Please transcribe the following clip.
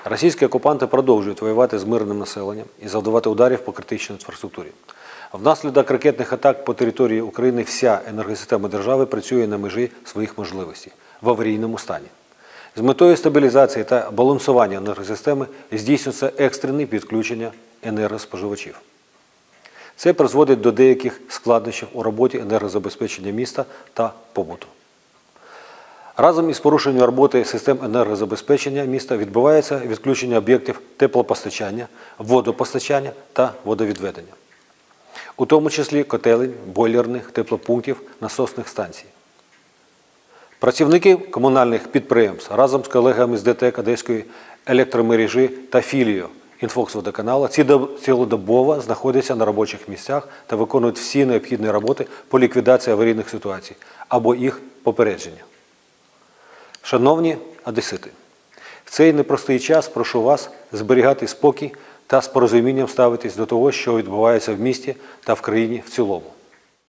Російські окупанти продовжують воювати з мирним населенням і завдавати ударів по критичній інфраструктурі. Внаслідок ракетних атак по території України вся енергосистема держави працює на межі своїх можливостей в аварійному стані. З метою стабілізації та балансування енергосистеми здійснюється екстрене підключення енергоспоживачів. Це призводить до деяких складнощів у роботі енергозабезпечення міста та побуту. Разом із порушенням роботи систем енергозабезпечення міста відбувається відключення об'єктів теплопостачання, водопостачання та водовідведення, у тому числі котелень, бойлерних, теплопунктів, насосних станцій. Працівники комунальних підприємств разом з колегами з ДТЕК Одеської електромережі та філією Інфоксводоканалу цілодобово знаходяться на робочих місцях та виконують всі необхідні роботи по ліквідації аварійних ситуацій або їх попередження. Шановні одесити, в цей непростий час прошу вас зберігати спокій та з порозумінням ставитись до того, що відбувається в місті та в країні в цілому.